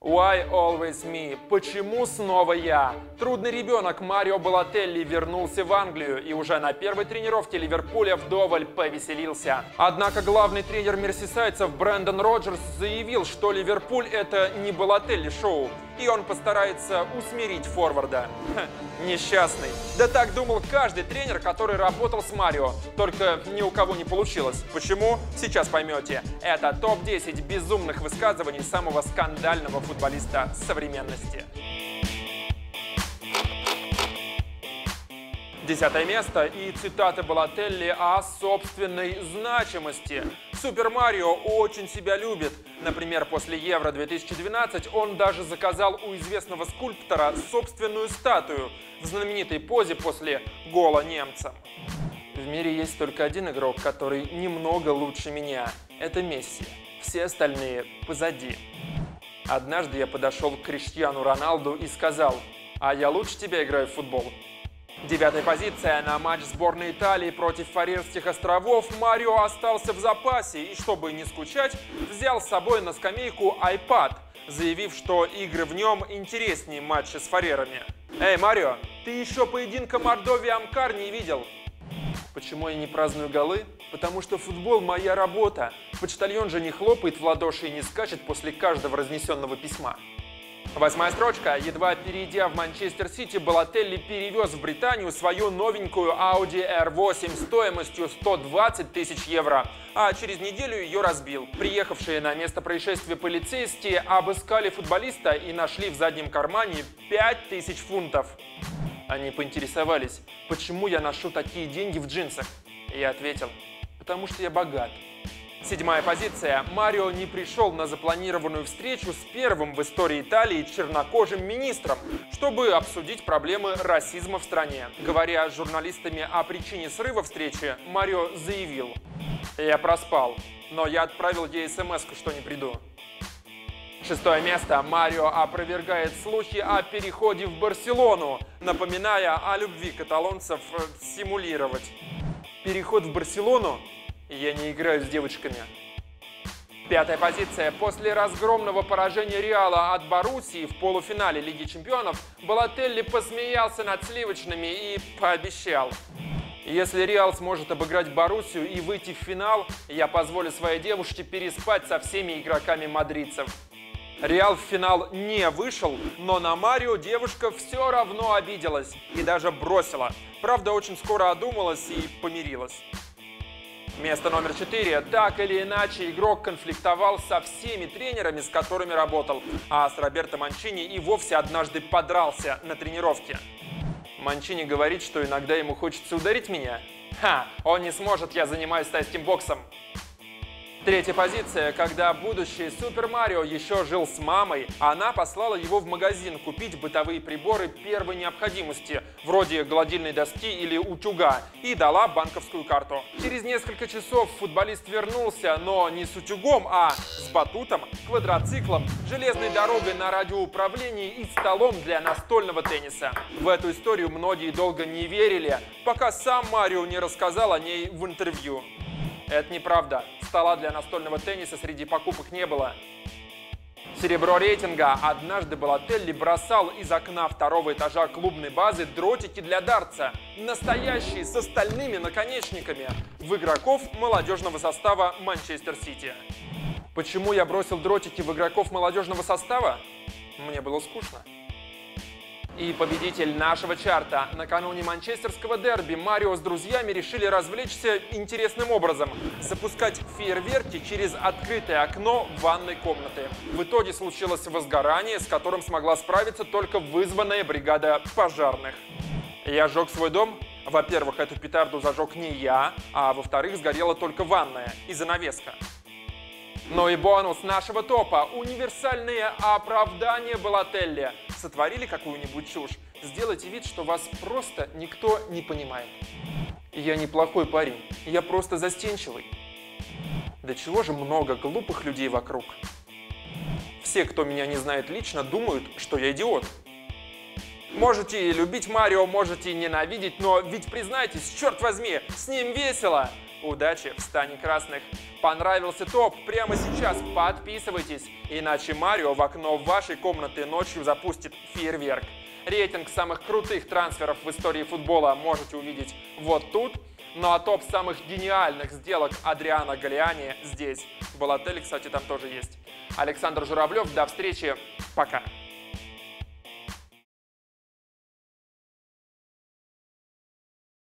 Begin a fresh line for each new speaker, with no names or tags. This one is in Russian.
Why always me? Почему снова я? Трудный ребенок Марио Балотелли вернулся в Англию и уже на первой тренировке Ливерпуля вдоволь повеселился. Однако главный тренер мерсисайдцев Брэндон Роджерс заявил, что Ливерпуль — это не Балотелли-шоу, и он постарается усмирить форварда. Несчастный. Да так думал каждый тренер, который работал с Марио, только ни у кого не получилось. Почему? Сейчас поймете. Это топ-10 безумных высказываний самого скандального футболиста современности. 10-е место и цитаты Балотелли о собственной значимости. Супер Марио очень себя любит. Например, после Евро 2012 он даже заказал у известного скульптора собственную статую в знаменитой позе после гола немцам. В мире есть только один игрок, который немного лучше меня. Это Месси. Все остальные позади. Однажды я подошел к Криштиану Роналду и сказал: «А я лучше тебя играю в футбол». 9-я позиция. На матч сборной Италии против Фарерских островов Марио остался в запасе и, чтобы не скучать, взял с собой на скамейку iPad, заявив, что игры в нем интереснее матча с фарерами. Эй, Марио, ты еще поединка Мордовия-Амкар не видел? Почему я не праздную голы? Потому что футбол — моя работа. Почтальон же не хлопает в ладоши и не скачет после каждого разнесенного письма. 8-я строчка. Едва перейдя в Манчестер Сити, Балотелли перевез в Британию свою новенькую Audi R8 стоимостью 120 тысяч евро, а через неделю ее разбил. Приехавшие на место происшествия полицейские обыскали футболиста и нашли в заднем кармане 5000 фунтов. Они поинтересовались, почему я ношу такие деньги в джинсах. Я ответил: потому что я богат. 7-я позиция. Марио не пришел на запланированную встречу с первым в истории Италии чернокожим министром, чтобы обсудить проблемы расизма в стране. Говоря с журналистами о причине срыва встречи, Марио заявил: «Я проспал, но я отправил ей смс-ку, что не приду». 6-е место. Марио опровергает слухи о переходе в Барселону, напоминая о любви каталонцев симулировать. Переход в Барселону? Я не играю с девочками. 5-я позиция. После разгромного поражения Реала от Боруссии в полуфинале Лиги Чемпионов Балотелли посмеялся над сливочными и пообещал: «Если Реал сможет обыграть Боруссию и выйти в финал, я позволю своей девушке переспать со всеми игроками мадридцев». Реал в финал не вышел, но на Марио девушка все равно обиделась и даже бросила. Правда, очень скоро одумалась и помирилась. Место номер 4. Так или иначе, игрок конфликтовал со всеми тренерами, с которыми работал, а с Роберто Манчини и вовсе однажды подрался на тренировке. Манчини говорит, что иногда ему хочется ударить меня. Он не сможет, я занимаюсь тайским боксом. 3-я позиция. Когда будущий Супер Марио еще жил с мамой, она послала его в магазин купить бытовые приборы первой необходимости, вроде гладильной доски или утюга, и дала банковскую карту. Через несколько часов футболист вернулся, но не с утюгом, а с батутом, квадроциклом, железной дорогой на радиоуправлении и столом для настольного тенниса. В эту историю многие долго не верили, пока сам Марио не рассказал о ней в интервью. Это неправда. Стола для настольного тенниса среди покупок не было. Серебро рейтинга. Однажды Балотелли бросал из окна 2-го этажа клубной базы дротики для дартса, настоящие, с остальными наконечниками, в игроков молодежного состава Манчестер Сити. Почему я бросил дротики в игроков молодежного состава? Мне было скучно. И победитель нашего чарта. Накануне манчестерского дерби Марио с друзьями решили развлечься интересным образом – запускать фейерверки через открытое окно ванной комнаты. В итоге случилось возгорание, с которым смогла справиться только вызванная бригада пожарных. Я сжег свой дом. Во-первых, эту петарду зажег не я, а во-вторых, сгорела только ванная и занавеска. Ну и бонус нашего топа – универсальные оправдания Балотелли. Сотворили какую-нибудь чушь, сделайте вид, что вас просто никто не понимает. Я неплохой парень, я просто застенчивый. Да чего же много глупых людей вокруг. Все, кто меня не знает лично, думают, что я идиот. Можете любить Марио, можете ненавидеть, но ведь признайтесь, черт возьми, с ним весело. Удачи в стане красных! Понравился топ? Прямо сейчас подписывайтесь, иначе Марио в окно вашей комнаты ночью запустит фейерверк. Рейтинг самых крутых трансферов в истории футбола можете увидеть вот тут. Ну а топ самых гениальных сделок Адриано Галлиани здесь. Балотелли, кстати, там тоже есть. Александр Журавлев. До встречи. Пока.